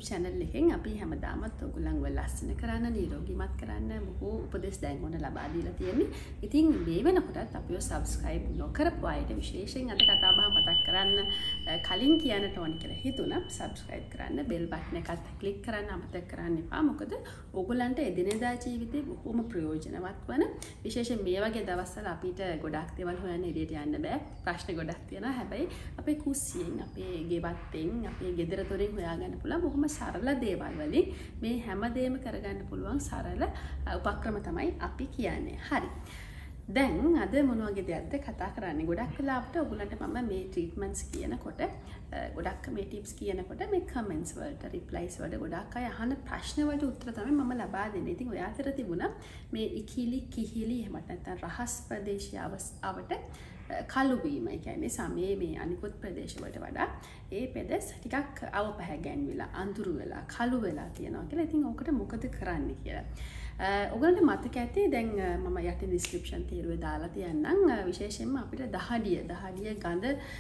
channel එකෙන් අපි හැමදාමත් ඔයගොල්ලන්ව ලස්සන කරන්න නිරෝගීමත් කරන්න බොහෝ උපදෙස් දැන් ඔන්න ලබා දීලා තියෙන්නේ. ඉතින් මේ වෙනකොටත් අපිව subscribe නොකරපු අයට විශේෂයෙන් අද කතා බහ මතක් කරන්න කලින් කියන්නට ඕනි කියලා හිතුණා. subscribe කරන්න bell button එකත් click කරන්න අමතක කරන්න එපා. මොකද ඕගොල්ලන්ට එදිනෙදා ජීවිතේ බොහොම ප්‍රයෝජනවත් වන විශේෂයෙන් මේ වගේ දවස්වල අපිට ගොඩක් දේවල් හොයන්න එළියට යන්න බෑ. ප්‍රශ්න ගොඩක් තියෙනවා. හැබැයි අපේ කුස්සියෙන් අපේ ගෙවත්තෙන් අපේ ගෙදර දොරින් හොයාගන්න පුළුවන් බොහොම සරල දේවල් වලින් මේ හැමදේම කරගන්න පුළුවන් සරල උපක්‍රම තමයි අපි කියන්නේ. හරි. දැන් අද මොන වගේ දෙයක්ද කතා කරන්නේ? ගොඩක් වෙලාවට ඔයගොල්ලන්ට මම මේ ට්‍රීට්මන්ට්ස් කියනකොට ගොඩක් මේ ටිප්ස් කියනකොට මේ කමෙන්ට්ස් වලට රිප්ලයිස් වලට ගොඩක් අය අහන ප්‍රශ්න වලට උත්තර තමයි මම ලබා දෙන්නේ. ඉතින් ඔය අතර තිබුණා මේ ඉකිලි කිහිලි එහෙම නැත්නම් රහස් ප්‍රදේශය අවස්ථාවට කළු වීම. ඒ කියන්නේ සමේ මේ අනිකුත් ප්‍රදේශ වලට වඩා ඒ පෙදෙස් ටිකක් අවපහැ ගැන්විලා අඳුරු වෙලා කළු වෙලා තියෙනවා කියලා. ඉතින් ඕකට මොකද කරන්න කියලා. ඔයගොල්ලන්ට මතක ඇති දැන් මම යටි ඩිස්ක්‍රිප්ෂන් තීරුවේ දාලා තියන්නම්. විශේෂයෙන්ම අපිට දහඩිය ගඳ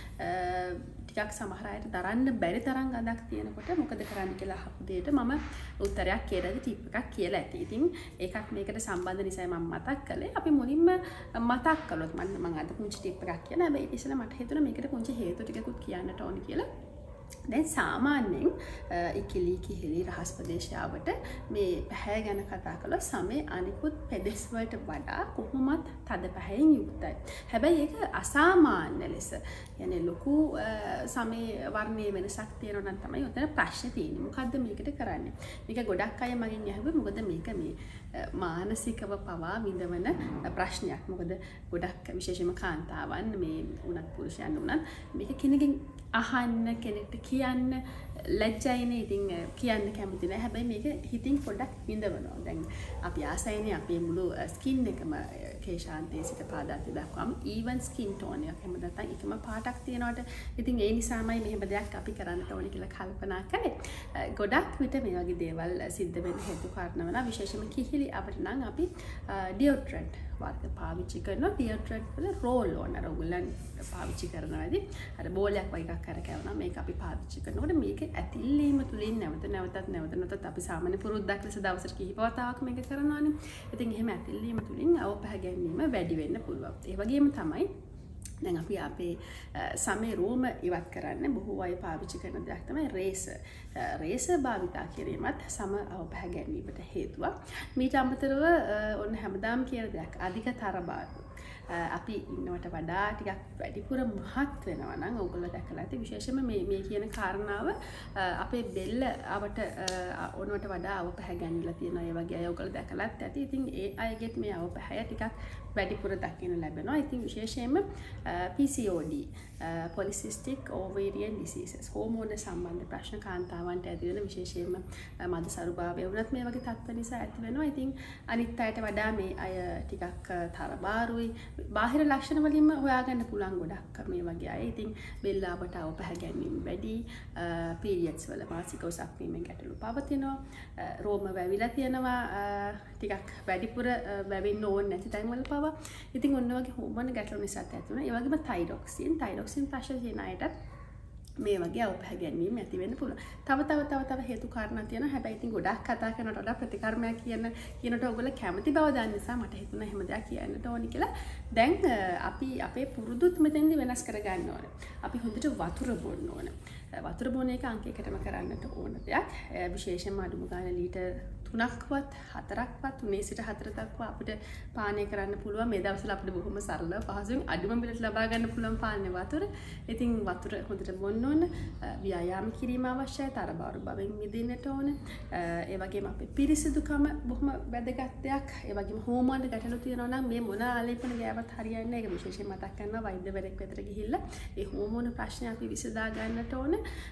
ටිකක් සමහර අයට දරන්න බැරි තරම් ගඳක් තියෙනකොට මොකද කරන්න කියලා අහපු දෙයට මම උත්තරයක් කියලාදී ටිප් එකක් කියලා ඇති. ඉතින් ඒකක් මේකට සම්බන්ධ නිසා මම මතක් කළේ. අපි මුලින්ම මතක් කළොත් මම අද පුංචි ටිප් එකක් කියන. හැබැයි ඉතින් මට හිතුණා මේකට පුංචි හේතු ටිකකුත් කියන්නට ඕනි කියලා. දැන් සාමාන්‍යයෙන් ඉකිලි කිහිලි රහස් ප්‍රදේශාවට මේ පැහැ ගැන කතා කළොත් සමේ අනිකුත් පෙදෙස් වලට වඩා කොහොමත් තද පැහැයෙන් යුක්තයි. හැබැයි ඒක අසාමාන්‍ය ලෙස يعني ලොකු සමේ වර්ණයේ වෙනසක් තියෙනවා නම් තමයි උතන ප්‍රශ්නේ තියෙන්නේ. මොකද්ද මේකට කරන්නේ? මේක ගොඩක් අය මගෙන් අහුවේ මොකද මේක මේ මානසිකව පවා විඳවන ප්‍රශ්නයක්. මොකද ගොඩක් විශේෂයෙන්ම කාන්තාවන් මේ උනත් පුරුෂයන් උනත් මේක කෙනකින් අහන්න කෙනෙක්ට කියන්න ලැජ්ජයිනේ. ඉතින් කියන්න කැමති නැහැ. හැබැයි මේක හිතින් පොඩ්ඩක් විඳවනවා. දැන් අපි ආසයිනේ අපේ මුළු ස්කින් එකම කේශාන්තයේ සිට පාදාන්තය දක්වාම ඊවන් ස්කින් ටෝන් එකක් හැම නැත්නම් එකම පාටක් තියෙනවට. ඉතින් ඒ නිසාමයි මෙහෙම දෙයක් අපි කරන්නට ඕනේ කියලා කල්පනා කළේ. ගොඩක් විට මේ වගේ දේවල් සිද්ධ වෙන්න හේතු කාරණා වෙනවා. විශේෂයෙන්ම කිහිලි අපිට නම් අපි ඩියෝඩ්‍රන්ට් වර්ග පාවිච්චි කරනවා. ඩියෝඩ්‍රන්ට් වල රෝල් ඕන අර ඔයගොල්ලන් පාවිච්චි කරනවාදී අර බෝලයක් වගේ එකක් කරකවනවා. මේක අපි පාවිච්චි කරනකොට මේක ඇතිල්ලීම තුලින් නැවතත් අපි සාමාන්‍ය පුරුද්දක් ලෙස දවසට කිහිප වතාවක් මේක කරනවානේ. ඉතින් එහෙම ඇතිල්ලීම තුලින් අවපහ ගැනීම වැඩි වෙන්න පුළුවන්. ඒ වගේම තමයි දැන් අපි අපේ සමේ රෝම ඉවත් කරන්න බොහෝ අය පාවිච්චි කරන දෙයක් තමයි රේසර්. රේසර් භාවිතා කිරීමත් සම අවපහ ගැනීමට හේතුවක්. මීට අමතරව ඔන්න හැමදාම කියන දෙයක් අධික තරබාරු. අපි ඉන්නවට වඩා ටිකක් වැඩිපුර මහත් වෙනවා නම් ඔයගොල්ලෝ දැකලා ඇති. විශේෂයෙන්ම මේ කියන කාරණාව අපේ බෙල්ල අවට ඔනවට වඩා අවපහ ගැනීමලා තියෙනවා. ඒ වගේ අය ඔයගොල්ලෝ දැකලාත් ඇති. ඉතින් ඒ අයගෙත් මේ අවපහය ටිකක් වැඩිපුර දකින්න ලැබෙනවා. ඉතින් විශේෂයෙන්ම PCOD polycystic ovarian diseases හෝමෝන සම්බන්ධ ප්‍රශ්න කාන්තාවන්ට ඇති වෙන විශේෂයෙන්ම මදසරුභාවය වුණත් මේ වගේ තත්ත්ව නිසා ඇති වෙනවා. ඉතින් අනිත් අයට වඩා මේ අය ටිකක් තරබාරුයි. බාහිර ලක්ෂණ වලින්ම හොයාගන්න පුළුවන් ගොඩක් මේ වගේ අය. ඉතින් බෙල්ලාවට අවපහ ගැනීම වැඩි, periods වල මාසික උසක් වීමෙන් ගැටලු පවතිනවා, රෝම වැවිලා තියෙනවා, ටිකක් වැඩිපුර වැවෙන්න ඕනේ නැති තැන් වල පවා. ඉතින් ඔන්න වගේ හෝමෝන ගැටලු නිසා ඇති වෙනවා. ඒ වගේම තයිරොක්සින් ප්‍රශ්න තියෙන අයටත් මේ වගේ අවපහ ගැනීම ඇති වෙන්න පුළුවන්. තව හේතු කාරණා තියෙනවා. හැබැයි ඉතින් ගොඩක් කතා කරනකොට වඩා ප්‍රතිකර්මයක් කියනට ඔයගොල්ලෝ කැමති බව දන්න නිසා මට හිතුණා එහෙම දෙයක් කියන්නට ඕනි කියලා. දැන් අපි අපේ පුරුදුත් මෙතෙන්දි වෙනස් කරගන්න ඕනේ. අපි හොඳට වතුර බොන්න ඕනේ. වතුර බොන එක අංකයකටම කරන්නට ඕන දෙයක්. විශේෂයෙන්ම අඩුම ගානේ ලීටර් 3ක්වත් 4ක්වත් 3 සිට 4 දක්වා අපිට පානය කරන්න පුළුවන්. මේ දවස්වල අපිට බොහොම සරලව පහසුවෙන් අඩුම මිලට ලබා ගන්න පුළුවන් පානීය වතුර. ඉතින් වතුර හොඳට බොන්න ඕන. ව්‍යායාම කිරීම අවශ්‍යයි. තරබාරු බවෙන් මිදෙන්නට ඕන. ඒ වගේම අපේ පිරිසිදුකම බොහොම වැදගත් දෙයක්. ඒ වගේම හෝමෝන ගැටලු තියෙනවා නම් මේ මොන ආලේපන ගෑවත් හරියන්නේ නැහැ. ඒක විශේෂයෙන් මතක් කරනවා වෛද්‍යවරයෙක් වෙතට ගිහිල්ලා ඒ හෝමෝන ප්‍රශ්න අපි විසඳා ගන්නට ඕන.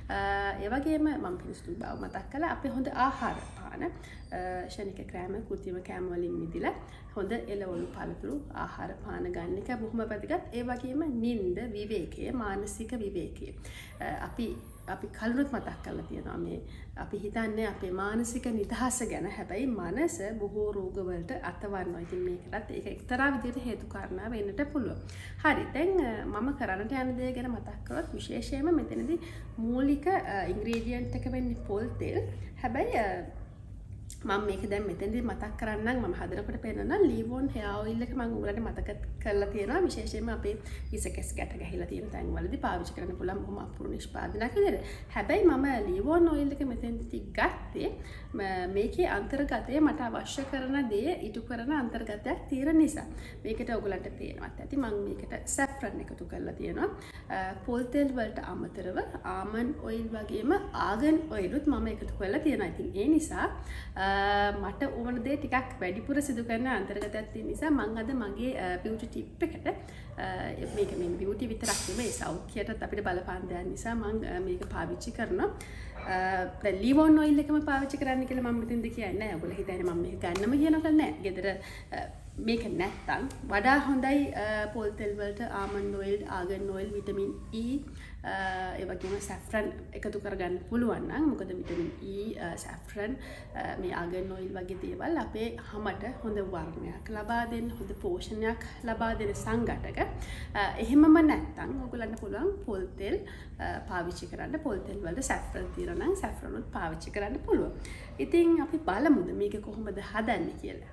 ඒ වගේම මම පිරිසිදු බව මතක් කළා. අපේ හොඳ ආහාර පාන ශනික කෑම කෘත්‍රිම කෑම වලින් මිදලා හොඳ එළවලු පළතුරු ආහාර පාන ගන්න එක බොහොම වැදගත්. ඒ වගේම නිින්ද විවේකය මානසික විවේකය අපි අපි කලුරුත් මතක් කරලා තියෙනවා මේ අපි හිතන්නේ අපේ මානසික නිදහස ගැන. හැබැයි මනස බොහෝ රෝග වලට අතවනවා. ඉතින් මේකටත් ඒක එක්තරා විදිහට හේතු කාරණා වෙන්නට පුළුවන්. හරි. දැන් මම කරන්නට යන දේ ගැන මතක් කරොත් විශේෂයෙන්ම මෙතනදී මූලික ඉන්ග්‍රීඩියන්ට් එක වෙන්නේ පොල් තෙල්. හැබැයි මම මේක දැන් මෙතෙන්දී මතක් කරන්නම්. මම හදනකොට පේනවා ලීවෝන් හෙයාර් ඔයිල් එක මම උගලට මතක කරලා තියෙනවා. විශේෂයෙන්ම අපේ ඉසකස් ගැට ගහලා තියෙන තැන්වලදී පාවිච්චි කරන්න පුළුවන් බොහොම අපූර්ව නිෂ්පාදනයක් විදිහට. හැබැයි මම ලීවෝන් ඔයිල් එක මෙතෙන්දී ගත්තේ මේකේ අන්තර්ගතයේ මට අවශ්‍ය කරන දේ ඉටු කරන අන්තර්ගතයක් තියෙන නිසා. මේකට ඔයගලන්ට පේනවත් ඇති මම මේකට සැෆ්‍රන් එකතු කරලා තියෙනවා. පොල් තෙල් වලට අමතරව ආමන්ඩ් ඔයිල් වගේම ආගන් ඔයිලුත් මම එකතු කරලා තියෙනවා. ඉතින් ඒ නිසා මට ඕන දේ ටිකක් වැඩිපුර සිදු කරන අන්තර්ගතයක් තියෙන නිසා මම අද මගේ බියුටි ටිප් එකට මේක මේ බියුටි විතරක් නෙමෙයි සෞඛ්‍යයටත් අපිට බලපාන දෙයක් නිසා මම මේක පාවිච්චි කරනවා. දැන් ලීවෝන් ඔයිල් එකම පාවිච්චි කරන්න කියලා මම මෙතෙන්ද කියන්නේ නැහැ. ඔයගොල්ලෝ හිතන්නේ මම මේක ගන්නම කියනවා නෑ. ගෙදර මේක නැත්තම් වඩා හොඳයි පොල් තෙල් වලට almond oil, argan oil, vitamin E ඒ වගේම සැෆ්‍රන් එකතු කරගන්න පුළුවන් නම් මොකද විටමින් E සැෆ්‍රන් මේ ආගන් ඔයිල් වගේ දේවල් අපේ හමට හොඳ වර්ණයක් ලබා දෙන්න, හොඳ පෝෂණයක් ලබා දෙන සංඝටක. එහෙමම නැත්තම් ඔයගොල්ලන්ට පුළුවන් පොල් තෙල් පාවිච්චි කරන්න. පොල් තෙල් වල සැෆ්‍රන් තියෙනවා නම් සැෆ්‍රන් උත් පාවිච්චි කරන්න පුළුවන්. ඉතින් අපි බලමුද මේක කොහොමද හදන්නේ කියලා.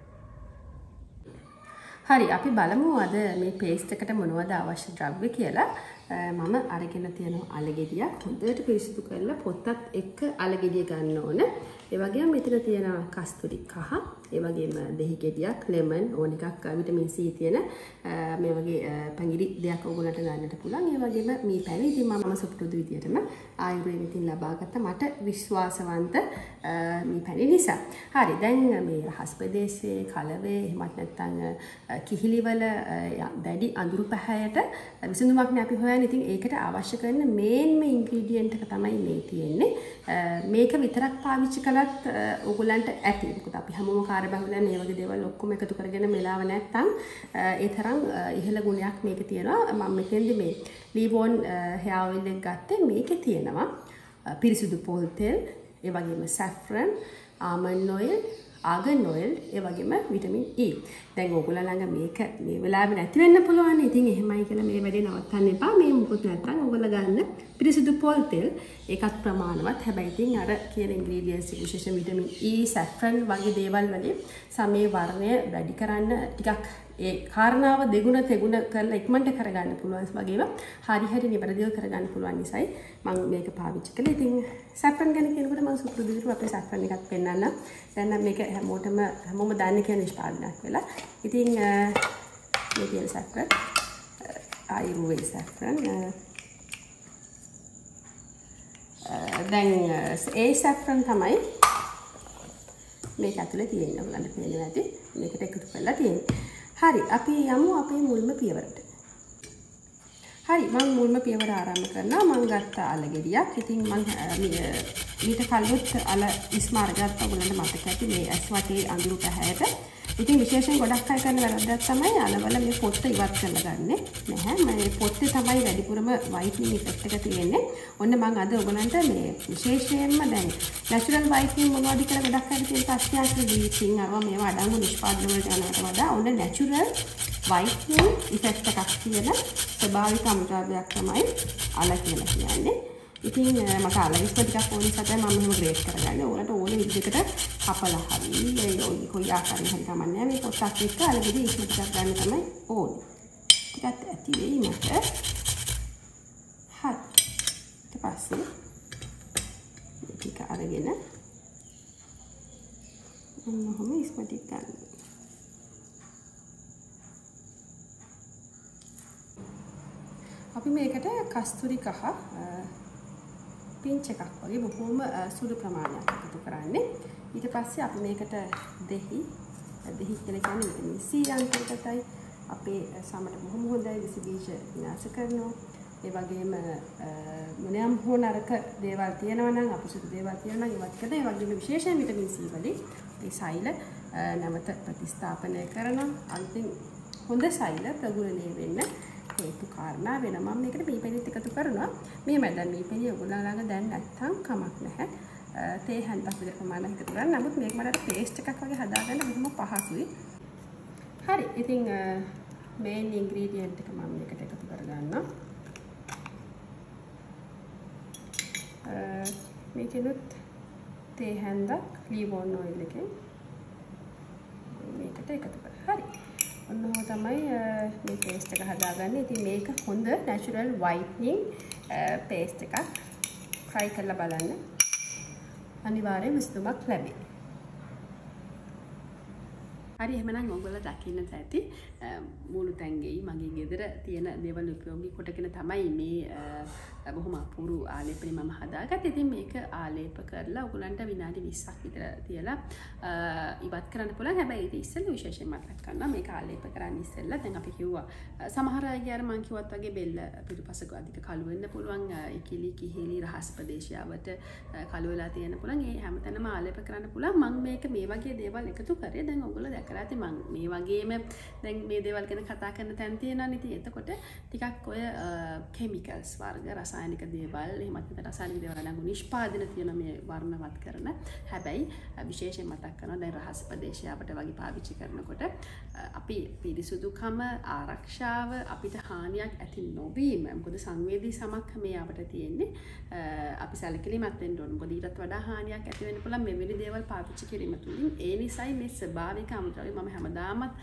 හරි අපි බලමු අද මේ පේස්ට් එකට මොනවද අවශ්‍ය ද්‍රව්‍ය කියලා. මම අරගෙන තියෙනවා අලගෙඩියක්. හොඳට පිරිසිදු කරලා පොත්තත් එක්ක අලගෙඩිය ගන්න ඕන. ඒ වගේම මෙතන තියෙනවා කස්තුරි කහ, ඒ වගේම දෙහි ගෙඩියක්, ලෙමන් ඕන එකක්, විටමින් C තියෙන මේ වගේ පැංගිරි දෙයක් ඔයගොල්ලන්ට ගන්නට පුළුවන්. ඒ වගේම මේ පැණි ඉතින් මම සුපුරුදු විදියටම ආයුර්වේදයෙන් ලබාගත්ත මට විශ්වාසවන්ත මේ පැණි නිසා. හරි දැන් මේ රහස් ප්‍රදේශයේ කලවේ එහෙමත් නැත්නම් කිහිලිවල දැඩි අඳුරු පැහැයට විසඳුමක් නේ අපි හොයන්නේ. ඉතින් ඒකට අවශ්‍ය කරන මේන්ම ඉන්ග්‍රීඩියන්ට් එක තමයි මේ තියෙන්නේ. මේක විතරක් පාවිච්චි කළත් ඕගොල්ලන්ට ඇති. මොකද අපි හැමෝම කාර්යබහුලයන් මේ වගේ දේවල් ඔක්කොම එකතු කරගෙන මෙලාව නැත්තම් ඒ තරම් ඉහළ ගුණයක් මේකේ තියෙනවා. මම මෙතෙන්දි මේ ලීවෝන් හෙයාර් ඔයිල් එක ගත්තේ. මේකේ තියෙනවා පිරිසිදු පොල් තෙල්, ඒ වගේම saffron, almond oil, argan oil, ඒ වගේම විටමින් E. දැන් ඕගොල්ලෝ ළඟ මේක මේ වෙලාවෙ නැති වෙන්න පුළුවන්. ඉතින් එහෙමයි කියලා මේ වැඩේ නවත්තන්න එපා. මේ මොකොත් නැත්තම් ඕගොල්ලෝ ගන්න පිරිසිදු පොල් තෙල් ඒකත් ප්‍රමාණවත්. හැබැයි ඉතින් අර කියන ඉන්ග්‍රීඩියන්ට්ස් විශේෂයෙන් විටමින් E, සැෆ්‍රන් වගේ දේවල් වලින් සමේ වර්ණය වැඩි කරන්න ටිකක් ඒ කාරණාව දෙගුණ තෙගුණ කරලා ඉක්මනට කරගන්න පුළුවන් වගේම හරි නිවැරදිව කරගන්න පුළුවන් නිසායි මම මේක පාවිච්චි කළේ. ඉතින් සැෆ්‍රන් ගැන කියනකොට මම සුපුරුදු විදිහට අපේ සැෆ්‍රන් එකක් පෙන්නන්න. දැන් නම් මේක හැමෝම දන්නේ කියන නිෂ්පාදනයක් වෙලා. ඉතින් මේ කියන සැෆ්‍රන් ආයුර්වේද සැෆ්‍රන් දැන් ඒ සැෆ්‍රන් තමයි මේක ඇතුලේ තියෙන්නේ. ඔයාලට පේනවා ඇති. මේකට එකතු කරලා තියෙන්නේ. හරි අපි යමු අපේ මුල්ම පියවරට. හරි මම මුල්ම පියවර ආරම්භ කරනවා. මම ගත්ත අලගෙඩියක්. ඉතින් මම ඊට කලින් අල ඉස්මාර ගත්තා. ඔයගොල්ලන්ට මතක ඇති මේ ඇස් වටේ අඳුරු පැහැයට. ඉතින් විශේෂයෙන් ගොඩක් අය කරන වැරද්දක් තමයි අලවල මේ පොත්ත ඉවත් කරලා ගන්නෙ. නැහැ මේ පොත්තේ තමයි වැඩිපුරම වයිට්නින් ඉෆෙක්ට් එක තියෙන්නේ. ඔන්න මම අද ඔයගොල්ලන්ට මේ විශේෂයෙන්ම දැන් නැචරල් වයිට්නින් මොනවද කියලා ගොඩක් අය තියෙන ප්‍රශ්නයක් දීපින් අරවා මේවා අඩංගු නිෂ්පාදන වලට යනකට වඩා ඔන්න නැචරල් වයිට්නින් ඉෆෙක්ට් එකක් තියෙන ස්වභාවික අමුද්‍රව්‍යයක් තමයි අල කියලා කියන්නේ. ඉතින් මට අලවිස්ම ටිකක් ඕන නිසා තමයි මම මෙහෙම ග්‍රේඩ් කරගන්නේ. ඕනට ඕන විදිහකට කපලා හරි ඒ කොයි ආකාරයෙන් හරි කමන්නේ. මේ පොත්තක් එක්ක අලගෙඩි ඉස්ම ටිකක් ගන්න තමයි ඕනේ. ටිකක් ඇති වෙයි මට. හරි. ඊට පස්සේ ටික අරගෙන මොනවම ඉස්ම ටික ගන්න. අපි මේකට කස්තුරි කහ පින්ච් එකක් වගේ බොහොම සුළු ප්‍රමාණයක් එකතු කරන්නේ. ඊට පස්සේ අපි මේකට දෙහි කියලා කියන්නේ විටමින් C අන්තර්ගතයි. අපේ සමට බොහොම හොඳයි විස බීජ විනාශ කරනවා. ඒ වගේම මොනියම් හෝ නරක දේවල් තියෙනවා නම් අපසුදු දේවල් තියෙනවා නම් ඒවත් කරලා ඒ වගේම විශේෂයෙන් විටමින් C වලින් මේ සෛල නැවත ප්‍රතිස්ථාපනය කරනවා. අන්තිම හොඳ සෛල ප්‍රගුණණය වෙන්න හේතු කාරණා වෙනවා. මම මේකට මීපැණිත් එකතු කරනවා. මේ දැන් මීපැණිය ඔයගොල්ලෝ ළඟ දැන් නැත්තම් කමක් නැහැ. තේ හැන්දක් විතර ප්‍රමාණයක් එකතු කරන්න. නමුත් මේක මට පේස්ට් එකක් වගේ හදාගන්න බොහොම පහසුයි. හරි. ඉතින් මේන් ඉන්ග්‍රීඩියන්ට් එක මම මේකට එකතු කරගන්නවා. මේකෙනුත් තේ හැන්දක් ලීව් ඔන් ඔයිල් එකෙන් මේකට එකතු කරලා. හරි. ඔන්න ඔහොම තමයි මේ පේස්ට් එක හදාගන්නේ. ඉතින් මේක හොඳ natural whitening පේස්ට් එකක්. try කරලා බලන්න. අනිවාර්යෙන් විසඳුමක් ලැබේ. හරි එහෙනම් ඔයගොල්ලෝ දකින්න ඇති මූණු තැන්ගෙයි මගේ ගෙදර තියෙන දේවල් උපයෝගී කොටගෙන තමයි මේ බොහොම අපූර්ව ආලේපනේ මම හදාගත්තේ. ඉතින් මේක ආලේප කරලා ඔයගොල්ලන්ට විනාඩි 20ක් විතර තියලා ඉවත් කරන්න පුළුවන්. හැබැයි ඒක ඉස්සෙල්ලා විශේෂයෙන් මතක් කරනවා මේක ආලේප කරන්න ඉස්සෙල්ලා දැන් අපි කිව්වා සමහර අයගේ අර මං කිව්වත් වගේ බෙල්ල පිටුපසක අධික කළු වෙන්න පුළුවන්. ඉකිලි කිහිලි රහස් ප්‍රදේශයවට කළු වෙලා තියෙන්න පුළුවන්. ඒ හැමතැනම ආලේප කරන්න පුළුවන්. මම මේක මේ වගේ දේවල් එකතු කරේ. දැන් ඔයගොල්ලෝ දැකලා ඇති මම මේ වගේම දැන් මේ දේවල් ගැන කතා කරන තැන් තියෙනවානේ. ඉතින් එතකොට ටිකක් ඔය කෙමිකල්ස් වර්ග රසායනික දේවල් එහෙමත් නැත්නම් රසායනික දේවල් අඩංගු නිෂ්පාදන තියෙන මේ වර්ණවත් කරන. හැබැයි විශේෂයෙන් මතක් කරනවා දැන් රහස් ප්‍රදේශයකට වගේ පාවිච්චි කරනකොට අපි පිරිසුදුකම ආරක්ෂාව අපිට හානියක් ඇති නොවීම මොකද සංවේදී සමක් මේ අපිට තියෙන්නේ අපි සැලකිලිමත් වෙන්න ඕන. මොකද ඊටත් වඩා හානියක් ඇති වෙන්න පුළුවන් මෙවැනි දේවල් පාවිච්චි කිරීම තුලින්. ඒ නිසායි මේ ස්වභාවික අමුද්‍රව්‍ය මම හැමදාමත්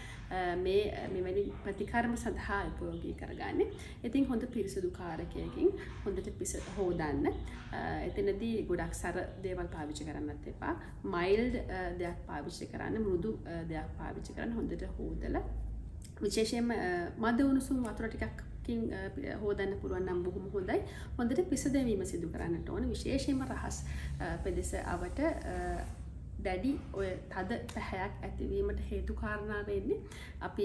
මෙවැනි ප්‍රතිකර්ම සඳහා උපයෝගී කරගන්නේ. ඉතින් හොඳ පිරිසුදු කාරකයකින් හොඳට හොදන්න. එතනදී ගොඩක් සර දේවල් පාවිච්චි කරන්නත් එපා. මයිල්ඩ් දෙයක් පාවිච්චි කරන්න, මෘදු දෙයක් පාවිච්චි කරන්න. හොඳට හොදලා විශේෂයෙන්ම මද උණුසුම් වතුර ටිකක් හොදන්න පුළුවන් නම් බොහොම හොඳයි. හොඳට පිසදැවීම සිදු කරන්නට ඕන. විශේෂයෙන්ම රහස් පෙදෙස අවට දැඩි ඔය තද පැහැයක් ඇතිවීමට හේතු කාරණා වෙන්නේ අපි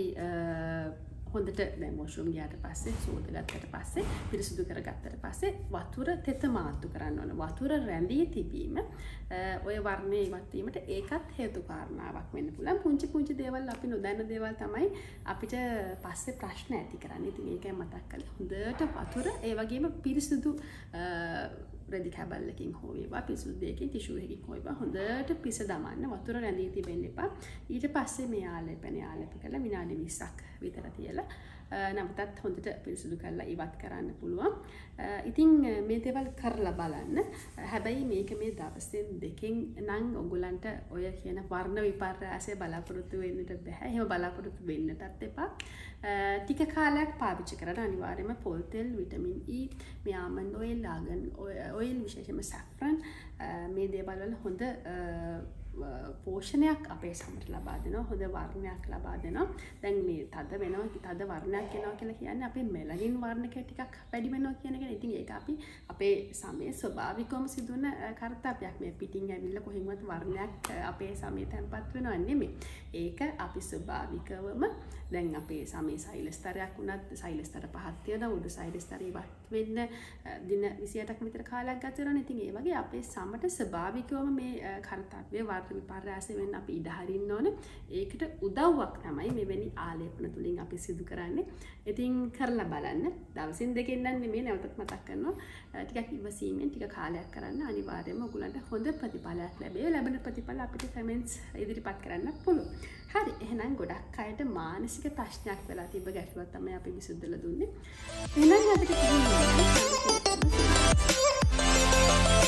හොඳට දැන් වොෂ්රූම් ගියාට පස්සේ සෝදගත්තට පස්සේ පිරිසිදු කරගත්තට පස්සේ වතුර තෙත මාත්තු කරන්න ඕන. වතුර රැඳී තිබීම ඔය වර්ණය ඉවත් වීමට ඒකත් හේතු කාරණාවක් වෙන්න පුළුවන්. පුංචි පුංචි දේවල් අපි නොදන්න දේවල් තමයි අපිට පස්සේ ප්‍රශ්න ඇති කරන්නේ. ඉතින් ඒකයි මතක් කරලා හොඳට වතුර ඒ වගේම පිරිසිදු රෙදි කැබල්ලකින් හෝ වේවා පිරිසිදු දෙයකින් ටිෂු එකකින් හෝ වේවා හොඳට පිස දමන්න. වතුර රැඳී තිබෙන්න එපා. ඊට පස්සේ මේ ආලේප කරලා විනාඩි 20ක් විතර තියලා නැවතත් හොඳට පිරිසිදු කරලා ඉවත් කරන්න පුළුවන්. ඉතින් මේ දේවල් කරලා බලන්න. හැබැයි මේක මේ දවසෙන් දෙකෙන් නම් ඔයගලන්ට ඔය කියන වර්ණ විපර්යාසය බලාපොරොත්තු වෙන්නට බෑ. එහෙම බලාපොරොත්තු වෙන්නටත් එපා. ටික කාලයක් පාවිච්චි කරලා අනිවාර්යයෙන්ම පොල් තෙල්, විටමින් E, මේ ආමන්ඩ් ඔයිල්, ආගන් ඔයිල් විශේෂයෙන්ම සැෆ්‍රන් මේ දේවල් වල හොඳ පෝෂණයක් අපේ සමට ලබා දෙනවා. හොඳ වර්ණයක් ලබා දෙනවා. දැන් මේ තද වෙනවා, තද වර්ණයක් එනවා කියලා කියන්නේ අපේ මෙලනින් වර්ණක ටිකක් වැඩි වෙනවා කියන එක. ඉතින් ඒක අපි අපේ සමයේ ස්වභාවිකවම සිදුවන කර්තව්‍යයක්. මේ පිටින් ඇවිල්ලා කොහෙන්වත් වර්ණයක් අපේ සමයේ තැන්පත් වෙනව නෙමෙයි. ඒක අපි ස්වභාවිකවම දැන් අපේ සමයේ සෛලස්තරයක් වුණත් සෛලස්තර පහක් තියෙනවා. උඩු සෛලස්තරය ඉවත් වෙන්න දින 28ක් විතර කාලයක් ගත වෙනවා. ඉතින් ඒ වගේ අපේ සමට ස්වභාවිකවම මේ කර්තව්‍ය විපර්යාස වෙන්න අපි ඉඩ හරින්න ඕන. ඒකට උදව්වක් තමයි මෙවැනි ආලේපන තුලින් අපි සිදු කරන්නේ. ඉතින් කරලා බලන්න. දවසින් දෙකෙන් නම් නෙමෙයි නැවතත් මතක් කරනවා. ටිකක් ඉවසීමෙන් ටික කාලයක් කරන්න අනිවාර්යයෙන්ම ඔයගලන්ට හොඳ ප්‍රතිඵලයක් ලැබේ. ලැබෙන ප්‍රතිඵල අපිට කමෙන්ට්ස් ඉදිරිපත් කරන්න පුළුවන්. හරි. එහෙනම් ගොඩක් අයට මානසික ප්‍රශ්නයක් වෙලා තිබ්බ ගැටලුවක් තමයි අපි විසඳලා දුන්නේ. එහෙනම් අපිට